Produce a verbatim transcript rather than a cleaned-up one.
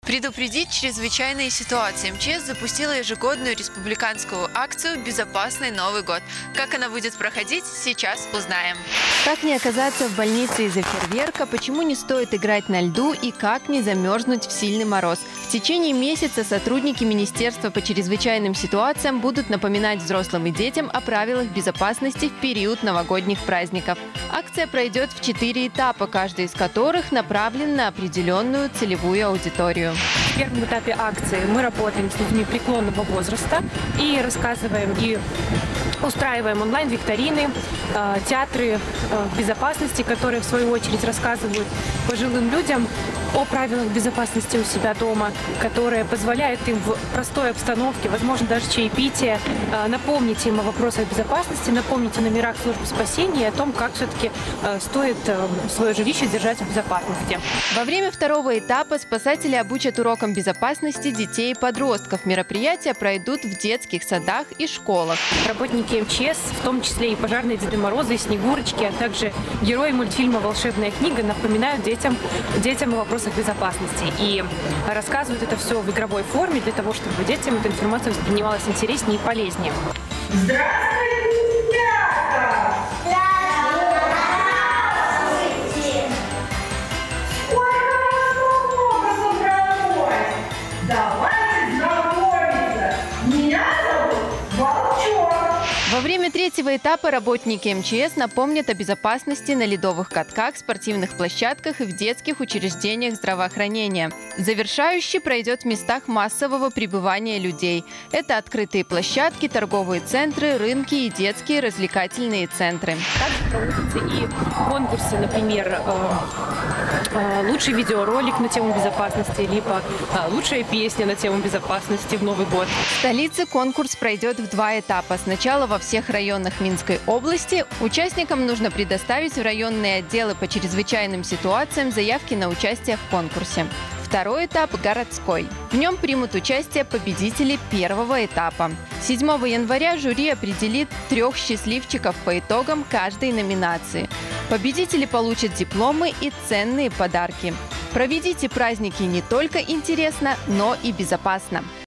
Предупредить чрезвычайные ситуации. МЧС запустила ежегодную республиканскую акцию «Безопасный Новый год». Как она будет проходить, сейчас узнаем. Как не оказаться в больнице из-за фейерверка, почему не стоит играть на льду и как не замерзнуть в сильный мороз. В течение месяца сотрудники Министерства по чрезвычайным ситуациям будут напоминать взрослым и детям о правилах безопасности в период новогодних праздников. Акция пройдет в четыре этапа, каждый из которых направлен на определенную целевую аудиторию. В первом этапе акции мы работаем с людьми преклонного возраста и рассказываем и устраиваем онлайн-викторины, э, театры э, безопасности, которые в свою очередь рассказывают пожилым людям о правилах безопасности у себя дома, которые позволяют им в простой обстановке, возможно, даже чаепитие, э, напомнить им о вопросах безопасности, напомнить о номерах службы спасения и о том, как все-таки э, стоит э, свое жилище держать в безопасности. Во время второго этапа спасатели обучат урокам безопасности детей и подростков. Мероприятия пройдут в детских садах и школах. Работники МЧС, в том числе и пожарные Деды Морозы, и Снегурочки, а также герои мультфильма «Волшебная книга» напоминают детям, детям о вопросах безопасности и рассказывают это все в игровой форме для того, чтобы детям эта информация воспринималась интереснее и полезнее. Здравствуйте, ребята! Здравствуйте! Сколько вас много собралось! Давайте знакомиться! Меня зовут Волчок! Во время третьего этапа работники МЧС напомнят о безопасности на ледовых катках, спортивных площадках и в детских учреждениях здравоохранения. Завершающий пройдет в местах массового пребывания людей. Это открытые площадки, торговые центры, рынки и детские развлекательные центры. Также проводятся и конкурсы, например, лучший видеоролик на тему безопасности, либо лучшая песня на тему безопасности в Новый год. В столице конкурс пройдет в два этапа. Сначала во всех районах Минской области участникам нужно предоставить в районные отделы по чрезвычайным ситуациям заявки на участие в конкурсе. Второй этап – городской. В нем примут участие победители первого этапа. седьмого января жюри определит трех счастливчиков по итогам каждой номинации. Победители получат дипломы и ценные подарки. Проведите праздники не только интересно, но и безопасно.